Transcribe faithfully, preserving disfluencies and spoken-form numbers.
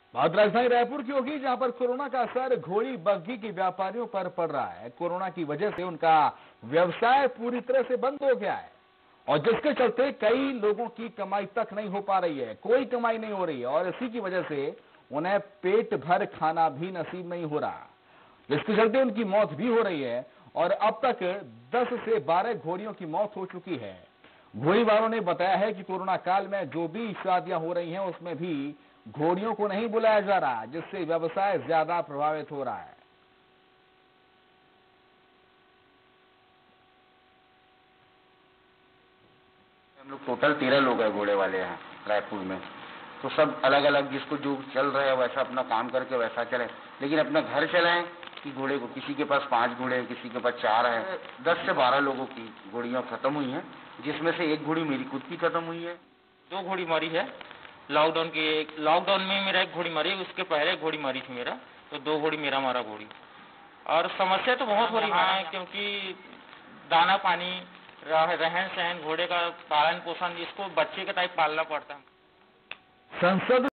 बात राजधानी रायपुर की होगी, जहां पर कोरोना का असर घोड़ी बग्घी के व्यापारियों पर पड़ रहा है। कोरोना की वजह से उनका व्यवसाय पूरी तरह से बंद हो गया है और जिसके चलते कई लोगों की कमाई तक नहीं हो पा रही है, कोई कमाई नहीं हो रही है और इसी की वजह से उन्हें पेट भर खाना भी नसीब नहीं हो रहा, जिसके चलते उनकी मौत भी हो रही है और अब तक दस से बारह घोड़ियों की मौत हो चुकी है। घोड़ी वालों ने बताया है कि कोरोना काल में जो भी शादियां हो रही हैं उसमें भी घोड़ियों को नहीं बुलाया जा रहा, जिससे व्यवसाय ज्यादा प्रभावित हो रहा है। हम लोग टोटल तेरह लोग हैं घोड़े वाले यहाँ रायपुर में। तो सब अलग अलग जिसको जो चल रहा है वैसा अपना काम करके वैसा चले, लेकिन अपना घर चलाएं कि घोड़े को, किसी के पास पांच घोड़े हैं, किसी के पास चार है। दस से बारह लोगों की घोड़ियाँ खत्म हुई हैं, जिसमें से एक घोड़ी मेरी खुद की खत्म हुई है। दो घोड़ी मारी है लॉकडाउन की, लॉकडाउन में मेरा एक घोड़ी मारी, उसके पहले घोड़ी मारी थी मेरा, तो दो घोड़ी मेरा मारा घोड़ी। और समस्या तो बहुत हो रही है, क्योंकि दाना पानी, रहन सहन, घोड़े का पालन पोषण, इसको बच्चे के टाइप पालना पड़ता है। संसद